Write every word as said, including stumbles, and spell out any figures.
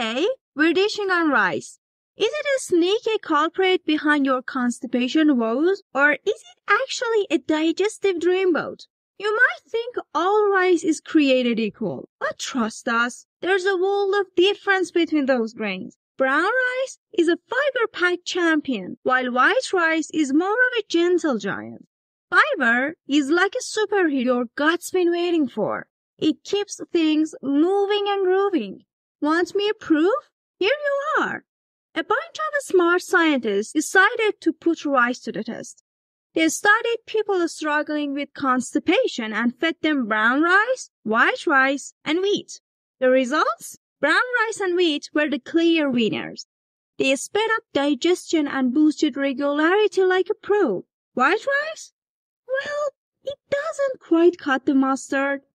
Today, we're dishing on rice. Is it a sneaky culprit behind your constipation woes, or is it actually a digestive dreamboat? You might think all rice is created equal, but trust us, there's a world of difference between those grains. Brown rice is a fiber-packed champion, while white rice is more of a gentle giant. Fiber is like a superhero your gut's been waiting for. It keeps things moving and grooving. Want me a proof? Here you are. A bunch of smart scientists decided to put rice to the test. They studied people struggling with constipation and fed them brown rice, white rice, and wheat. The results? Brown rice and wheat were the clear winners. They sped up digestion and boosted regularity like a pro. White rice? Well, it doesn't quite cut the mustard.